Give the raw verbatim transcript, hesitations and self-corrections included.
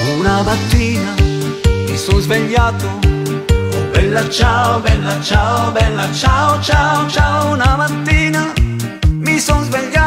Una mattina mi sono svegliato, oh bella ciao, bella ciao, bella ciao, ciao, ciao. Una mattina mi sono svegliato